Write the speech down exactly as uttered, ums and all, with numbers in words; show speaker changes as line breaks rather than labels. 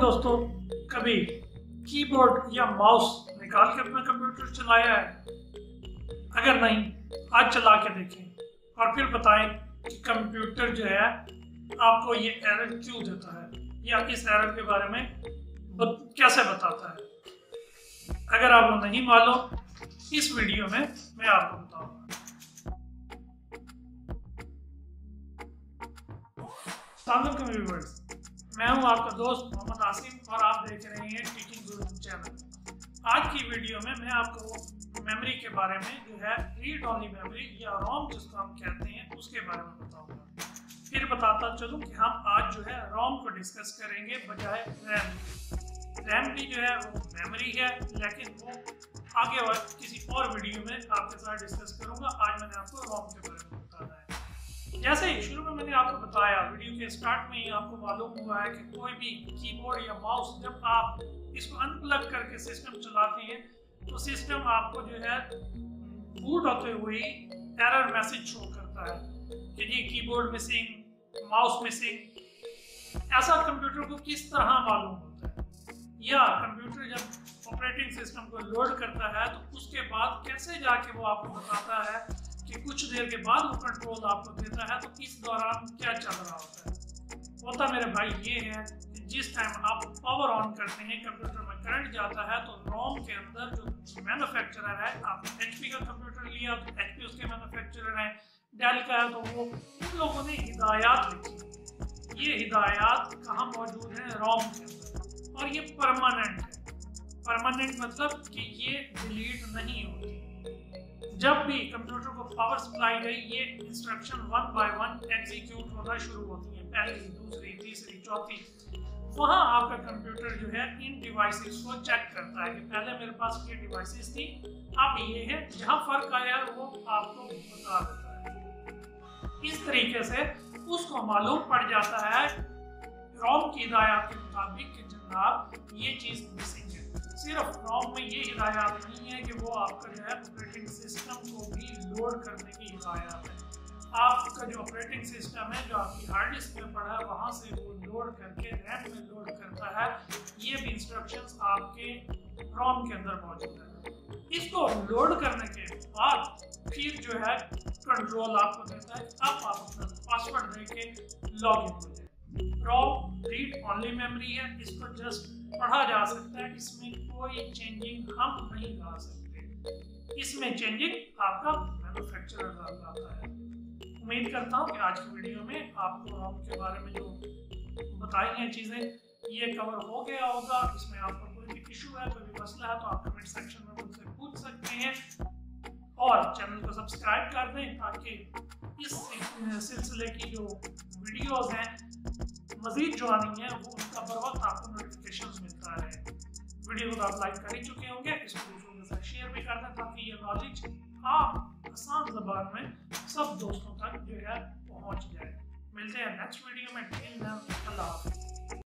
दोस्तों कभी कीबोर्ड या माउस निकाल के अपना कंप्यूटर चलाया है? अगर नहीं, आज चला के देखें और फिर बताएं कि कंप्यूटर जो है आपको ये एरर क्यों देता है या इस एरर के बारे में बत, कैसे बताता है। अगर आपको नहीं मालूम, इस वीडियो में मैं आपको बताऊंगा। अस्सलाम व्यूअर्स, मैं हूं आपका दोस्त मोहम्मद आसिफ और आप देख रहे हैं टीचिंग गुरु चैनल। आज की वीडियो में मैं आपको मेमोरी के बारे में जो है रीड ओनली मेमोरी या रोम जिसको हम कहते हैं उसके बारे में बताऊंगा। फिर बताता चलूं कि हम आज जो है रोम को डिस्कस करेंगे बजाय रैम। रैम भी जो है वो मेमोरी है, लेकिन वो आगे वक्त किसी और वीडियो में आपके साथ डिस्कस करूंगा। आज मैंने आपको रोम के बारे में बताना है। जैसे ही शुरू में मैंने आपको बताया, वीडियो के स्टार्ट में ही आपको मालूम हुआ है कि कोई भी कीबोर्ड या माउस जब आप इसको अनप्लग करके सिस्टम चलाते हैं तो सिस्टम आपको जो है बूट होते हुए एरर मैसेज शो करता है कि जी कीबोर्ड मिसिंग, माउस मिसिंग। ऐसा कंप्यूटर को किस तरह मालूम होता है, या कंप्यूटर जब ऑपरेटिंग सिस्टम को लोड करता है तो उसके बाद कैसे जाके वो आपको बताता है कि कुछ देर के बाद वो कंट्रोल आपको देता है तो इस दौरान क्या चल रहा होता है। होता मेरे भाई ये है कि जिस टाइम आप पावर ऑन करते हैं, कंप्यूटर में करंट जाता है तो रोम के अंदर जो मैन्युफैक्चरर है, आपने एचपी का कंप्यूटर लिया तो एचपी उसके मैन्युफैक्चरर है, डेल का है तो वो उन लोगों ने हिदायत लिखी। ये हिदायत कहाँ मौजूद है? रोम के अंदर। और ये परमानेंट है। परमानेंट मतलब कि ये डिलीट नहीं होती। जब भी कंप्यूटर को पावर सप्लाई गई, ये instruction one by one execute होना शुरू होती है, पहली, दूसरी, तीसरी, चौथी। वहां आपका कंप्यूटर जो है इन डिवाइसेस को चेक करता है कि पहले मेरे पास ये डिवाइसेस थी, अब ये है। जहां फर्क आया वो आपको बता देता है। इस तरीके से उसको मालूम पड़ जाता है रोम की हिदायत के मुताबिक कि जनाब ये चीज मिसिंग है। सिर्फ रोम में ये हिदायत नहीं है कि वो आपका जो है ऑपरेटिंग सिस्टम को भी लोड करने की हिदायत है। आपका जो ऑपरेटिंग सिस्टम है जो आपकी हार्ड डिस्क में पड़ा है वहां से वो लोड करके रैम में लोड करता है। ये भी इंस्ट्रक्शंस आपके रोम के अंदर मौजूद है। इसको लोड करने के बाद फिर जो है कंट्रोल आपको देता है, अब आप अपना पासवर्ड देके लॉग इन हो जाए। रोम रीड ओनली मेमोरी है, इसको जस्ट पढ़ा जा सकता है, इसमें कोई चेंजिंग हम नहीं ला सकते। इसमें चेंजिंग आपका मैन्युफैक्चरर लाता है। उम्मीद करता हूँ कि आज की वीडियो में आपको रोम के बारे में जो बताई हैं चीज़ें ये कवर हो गया होगा। इसमें आपका कोई भी इशू है, कोई भी मसला है तो आप कमेंट सेक्शन में मुझसे पूछ सकते हैं और चैनल को सब्सक्राइब कर दें ताकि इस सिलसिले की जो वीडियोस हैं मजीद जो आनी है वो उसका बर वक्त आपको नोटिफिकेशंस मिलता रहे। वीडियो को तो आप लाइक कर ही चुके होंगे, इसको दूसरों के साथ शेयर भी कर दें ताकि ये नॉलेज आप आसान ज़बान में सब दोस्तों तक जो है पहुंच जाए। मिलते हैं नेक्स्ट वीडियो में। अल्लाह हाफ़िज़।